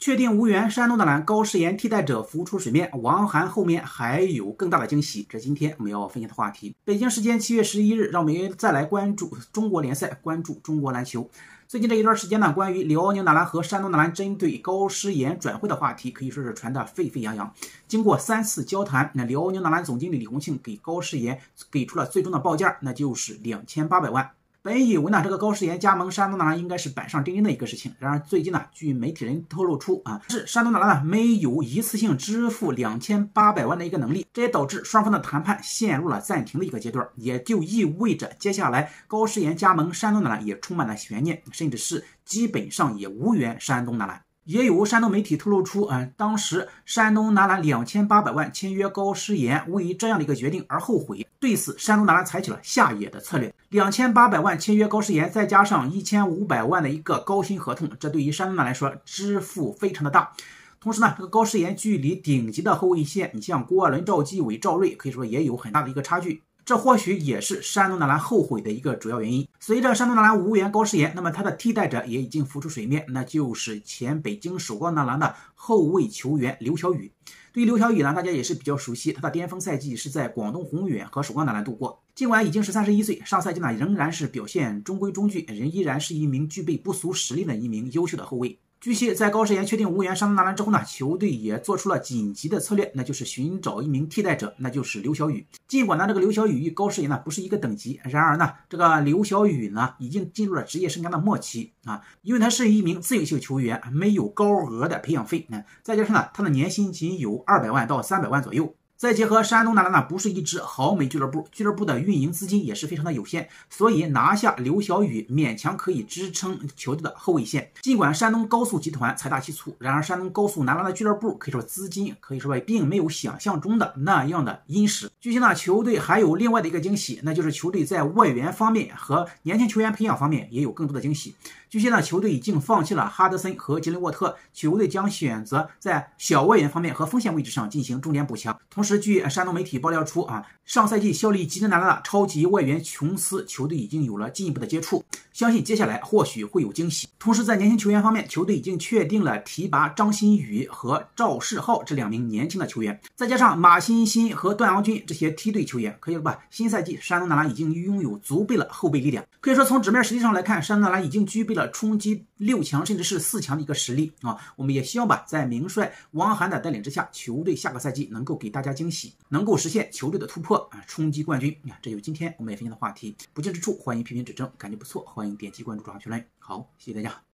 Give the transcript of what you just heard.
确定无缘山东男篮高诗岩替代者浮出水面，王涵后面还有更大的惊喜，这是今天我们要分享的话题。北京时间7月11日，让我们再来关注中国联赛，关注中国篮球。最近这一段时间呢，关于辽宁男篮和山东男篮针对高诗岩转会的话题，可以说是传得沸沸扬扬。经过3次交谈，辽宁男篮总经理李洪庆给高诗岩给出了最终的报价，那就是2800万。本以为呢，这个高诗岩加盟山东男篮应该是板上钉钉的一个事情。然而最近呢，据媒体人透露出是山东男篮呢没有一次性支付2800万的一个能力，这也导致双方的谈判陷入了暂停的一个阶段，也就意味着接下来高诗岩加盟山东男篮也充满了悬念，甚至是基本上也无缘山东男篮。也有山东媒体透露出，当时山东男篮2800万签约高诗岩，为这样的一个决定而后悔。对此，山东男篮采取了下野的策略，2800万签约高诗岩，再加上1500万的一个高薪合同，这对于山东男来说支付非常的大。同时呢，这个高诗岩距离顶级的后卫线，你像郭艾伦、赵继伟、赵睿，可以说也有很大的一个差距。这或许也是山东男篮后悔的一个主要原因。随着山东男篮无缘高诗岩，那么他的替代者也已经浮出水面，那就是前北京首钢男篮的后卫球员刘晓宇。对于刘晓宇呢，大家也是比较熟悉，他的巅峰赛季是在广东宏远和首钢男篮度过。尽管已经是31岁，上赛季呢仍然是表现中规中矩，仍依然是一名具备不俗实力的一名优秀的后卫。据悉，在高诗岩确定无缘山东男篮之后呢，球队也做出了紧急的策略，那就是寻找一名替代者，那就是刘晓宇。尽管呢，这个刘晓宇与高诗岩呢不是一个等级，然而呢，这个刘晓宇呢已经进入了职业生涯的末期因为他是一名自由球球员，没有高额的培养费，再加上呢，他的年薪仅有200万到300万左右。再结合山东男篮呢不是一支豪美俱乐部，俱乐部的运营资金也是非常的有限，所以拿下刘晓宇勉强可以支撑球队的后卫线。尽管山东高速集团财大气粗，然而山东高速男篮的俱乐部可以说资金可以说并没有想象中的那样的殷实。据悉呢，球队还有另外的一个惊喜，那就是球队在外援方面和年轻球员培养方面也有更多的惊喜。据悉呢，球队已经放弃了哈德森和吉林沃特，球队将选择在小外援方面和锋线位置上进行重点补强。同时，据山东媒体爆料出上赛季效力吉林男篮的超级外援琼斯，球队已经有了进一步的接触，相信接下来或许会有惊喜。同时，在年轻球员方面，球队已经确定了提拔张馨予和赵世浩这2名年轻的球员，再加上马欣欣和段昂军这些梯队球员，可以了吧？新赛季山东男篮已经拥有足备了后备力量。可以说，从纸面实力上来看，山东男篮已经具备了冲击6强甚至是4强的一个实力我们也希望吧，在名帅王涵的带领之下，球队下个赛季能够给大家惊喜，能够实现球队的突破冲击冠军这就是今天我们也分享的话题。不敬之处欢迎批评指正，感觉不错欢迎点击关注转发评论。好，谢谢大家。